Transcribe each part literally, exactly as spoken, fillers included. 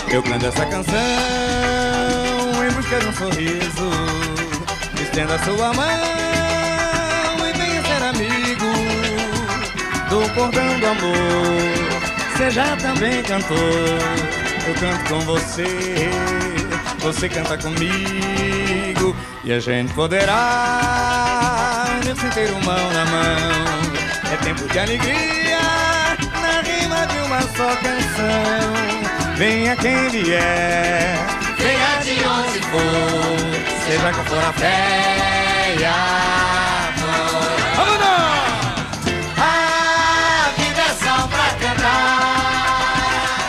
Eu canto essa canção em busca de um sorriso. Estenda sua mão e venha ser amigo do cordão do amor. Seja também cantor. Eu canto com você, você canta comigo, e a gente poderá unir-se inteiro mão na mão. É tempo de alegria na rima de uma só canção. Venha quem vier, venha de onde for, seja qual for a fé e a dor. Vamos lá! A vida é só pra cantar,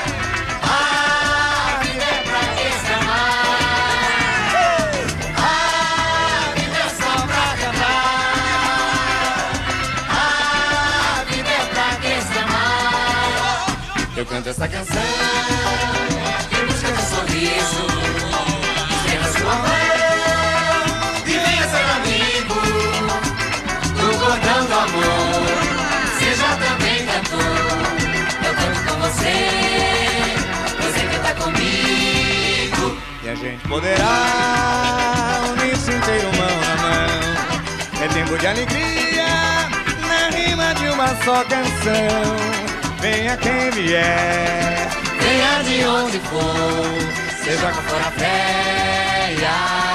a vida é pra quem se amar, a vida é só pra cantar, a vida é pra quem se amar. Eu canto essa canção em busca de um sorriso. Estenda sua mão e venha ser amigo do cordão do amor. Seja também cantor. Eu canto com você, você canta comigo, e a gente poderá unir-se inteiro mão na mão. É tempo de alegria na rima de uma só canção. Venha quem vier, venha de onde for, seja qual for a fé e a